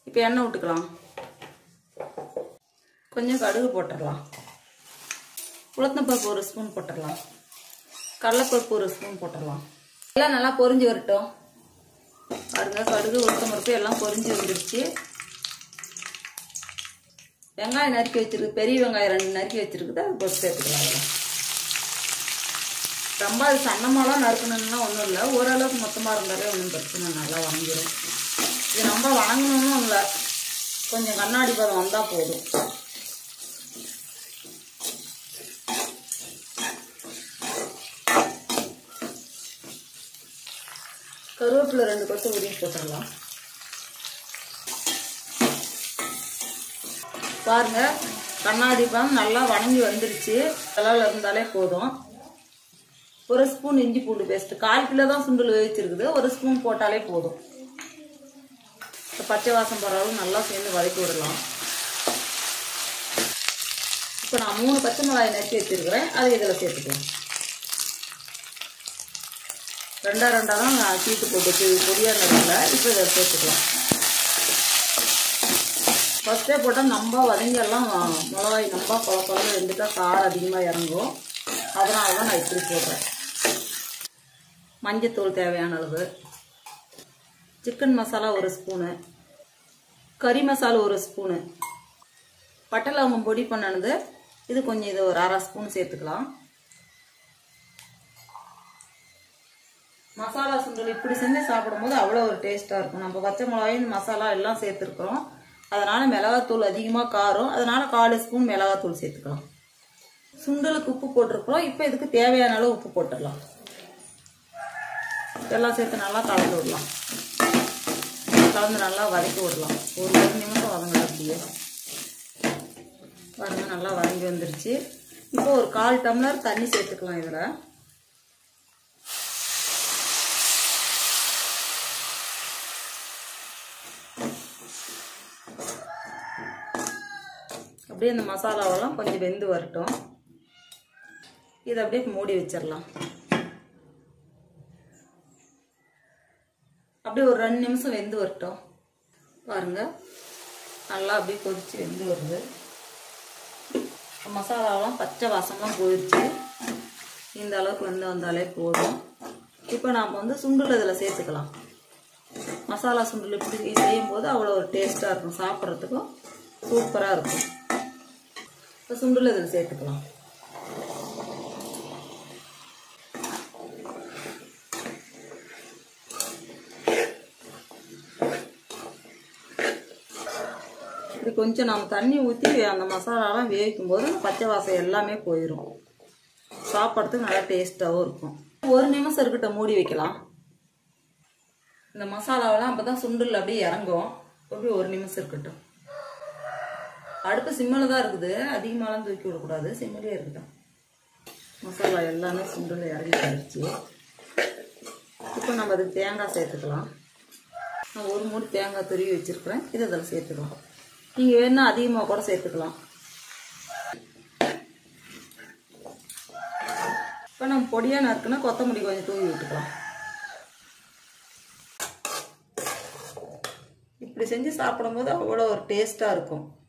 இப்போ எண்ணெய் விட்டுக்கலாம். கொஞ்சம் கடுகு போட்டுடலாம். உளுத்தம்பருப்பு 1 ஸ்பூன் போட்டுடலாம். கடலைப்பருப்பு 1 ஸ்பூன் போட்டுடலாம். எல்லாம் நல்லா பொரிஞ்சு வரட்டும். பாருங்க, கடுகு உளுத்தம்பருப்பு எல்லாம் பொரிஞ்சு வந்துடுச்சு. வெங்காயம் நறுக்கி வச்சிருக்கு, பெரிய வெங்காயம் 2 நறுக்கி வச்சிருக்குது, அது போட்டு சேர்த்துக்கலாம். ரொம்ப அது சன்னமாலாம் நறுக்கணும்னா ஒன்றும் இல்லை, ஓரளவுக்கு மொத்தமாக இருந்தாலே ஒன்றும் பிரச்சனை, நல்லா வணங்கிடும். இது ரொம்ப வணங்கணும்னு இல்லை, கொஞ்சம் கண்ணாடி பதம் வந்தால் போதும். கருவேப்பிலை 2 கொத்து உருவி போட்டுடலாம். பாருங்க, கண்ணாடி பதம் நல்லா வணங்கி வந்துருச்சு. கலரில் இருந்தாலே போதும். 1 ஸ்பூன் இஞ்சி பூண்டு பேஸ்ட், 1/4 கிலோ தான் சுண்டல் வேவிச்சிருக்குது, 1 ஸ்பூன் போட்டாலே போதும். பச்சை வாசம் போகிற அளவு நல்லா சேர்ந்து வதக்கி விடலாம். இப்போ நான் 3 பச்சை மிளகாய் நறுக்கி வச்சிருக்கிறேன், அதை இதில் சேர்த்துக்கலாம். 2 தான் நான் சீட்டு போட்டு பொடியாக நறுக்கல, இப்போ இதில் சேர்த்துக்கலாம். ஃபஸ்ட்டே போட்டால் நம்ம வதங்கியெல்லாம் மிளகாய் நம்ம குழப்பம் வெந்துட்டா காரம் அதிகமாக இறங்கும், அதனால தான் நான் இப்படி போடுறேன். மஞ்சத்தூள் தேவையான அளவு, சிக்கன் மசாலா 1 ஸ்பூனு, கறி மசாலா 1 ஸ்பூனு, பட்டை லவங்கம் பொடி பண்ணது இது கொஞ்சம், இது ஒரு 1/2 ஸ்பூன் சேர்த்துக்கலாம். மசாலா சுண்டல் இப்படி செஞ்சு சாப்பிடும்போது அவ்வளோ ஒரு டேஸ்ட்டாக இருக்கும். நம்ம பச்சை மிளகாய் மசாலா எல்லாம் சேர்த்துருக்குறோம், அதனால் மிளகாத்தூள் அதிகமாக காரம், அதனால் 1/4 ஸ்பூன் மிளகாத்தூள் சேர்த்துக்கலாம். சுண்டலுக்கு உப்பு போட்டிருக்கிறோம். இப்போ இதுக்கு தேவையான அளவு உப்பு போட்டுடலாம். இதெல்லாம் சேர்த்து நல்லா கலந்து விடலாம். கலந்து நல்லா வதக்கி விடலாம். ஒரு நிமிஷம் வதங்கலாம். அப்படியே பாருங்க, நல்லா வதங்கி வந்துருச்சு. இப்போ ஒரு 1/4 டம்ளர் தண்ணி சேர்த்துக்கலாம். இதில் அப்படியே இந்த மசாலாவெல்லாம் கொஞ்சம் வெந்து வரட்டும். இதை அப்படியே மூடி வச்சிடலாம். அப்படியே ஒரு 2 நிமிஷம் வெந்து வரட்டும். பாருங்க, நல்லா அப்படியே கொதிச்சு வெந்து வருது. மசாலாவெல்லாம் பச்சை வாசம்லாம் போயிடுச்சு. இந்த அளவுக்கு வெந்து வந்தாலே போதும். இப்போ நாம் வந்து சுண்டல் இதில் சேர்த்துக்கலாம். மசாலா சுண்டல் இப்படி செய்யும் போது அவ்வளோ ஒரு டேஸ்ட்டாக இருக்கும், சாப்பிட்றதுக்கும் சூப்பராக இருக்கும். இப்போ சுண்டல் இதில் சேர்த்துக்கலாம். இப்படி கொஞ்சம் நம்ம தண்ணி ஊற்றி அந்த மசாலாலாம் வேவிக்கும் போது பச்சை வாசம் எல்லாமே போயிடும். சாப்பிட்றதுக்கு நல்லா டேஸ்ட்டாகவும் இருக்கும். 1 நிமிஷம் இருக்கட்டும், மூடி வைக்கலாம். இந்த மசாலாவெல்லாம் அப்போ தான் சுண்டல் அப்படியே இறங்கும். அப்படியே 1 நிமிஷம் இருக்கட்டும். அடுப்பு சிம்மில் தான் இருக்குது, அதிகமாகலாம் தூக்கி விடக்கூடாது, சிம்மிலே இருக்கட்டும். மசாலா எல்லாமே சுண்டல் இறங்கி போயிடுச்சு. இப்போ நம்ம அதுக்கு தேங்காய் சேர்த்துக்கலாம். நான் 1 மூடி தேங்காய் துருவி வச்சுருக்கிறேன், இதை அதில் சேர்த்துக்கலாம். நீங்கள் வேணால் அதிகமாக கூட சேர்த்துக்கலாம். இப்போ நம்ம பொடியாக நறுக்குன்னா கொத்தமல்லி கொஞ்சம் தூவி விட்டுக்கலாம். இப்படி செஞ்சு சாப்பிடும்போது அவ்வளோ ஒரு டேஸ்ட்டாக இருக்கும்.